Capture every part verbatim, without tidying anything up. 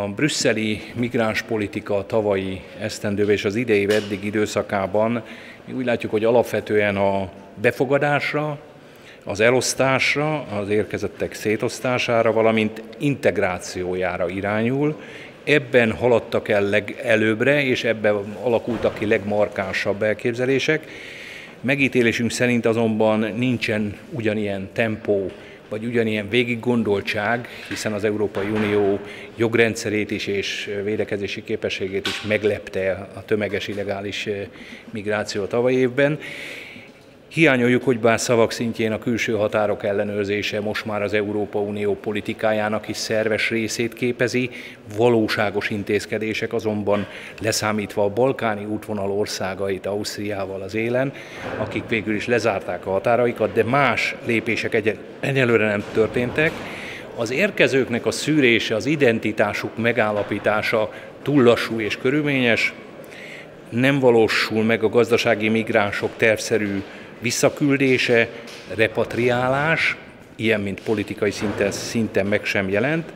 A brüsszeli migránspolitika tavalyi esztendőben és az idei eddig időszakában mi úgy látjuk, hogy alapvetően a befogadásra, az elosztásra, az érkezettek szétosztására, valamint integrációjára irányul. Ebben haladtak el legelőbbre, és ebben alakultak ki legmarkánsabb elképzelések. Megítélésünk szerint azonban nincsen ugyanilyen tempó, vagy ugyanilyen végiggondoltság, hiszen az Európai Unió jogrendszerét is és védekezési képességét is meglepte a tömeges illegális migráció a tavalyi évben. Hiányoljuk, hogy bár szavak szintjén a külső határok ellenőrzése most már az Európai Unió politikájának is szerves részét képezi, valóságos intézkedések azonban leszámítva a balkáni útvonal országait Ausztriával az élen, akik végül is lezárták a határaikat, de más lépések egy egyelőre nem történtek. Az érkezőknek a szűrése, az identitásuk megállapítása túl lassú és körülményes, nem valósul meg a gazdasági migránsok tervszerű visszaküldése, repatriálás, ilyen, mint politikai szinten, szinten meg sem jelent.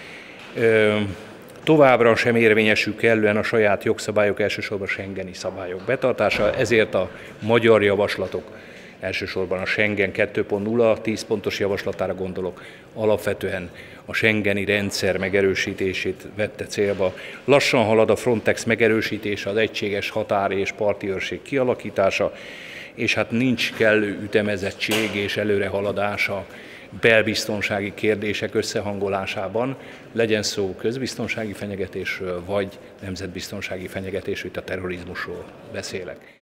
Továbbra sem érvényesül kellően a saját jogszabályok, elsősorban a schengeni szabályok betartása, ezért a magyar javaslatok, elsősorban a Schengen kettő pont nulla tíz pontos javaslatára gondolok, alapvetően a schengeni rendszer megerősítését vette célba. Lassan halad a Frontex megerősítése, az egységes határ és parti őrség kialakítása, és hát nincs kellő ütemezettség és előrehaladás a belbiztonsági kérdések összehangolásában, legyen szó közbiztonsági fenyegetésről, vagy nemzetbiztonsági fenyegetésről, itt a terrorizmusról beszélek.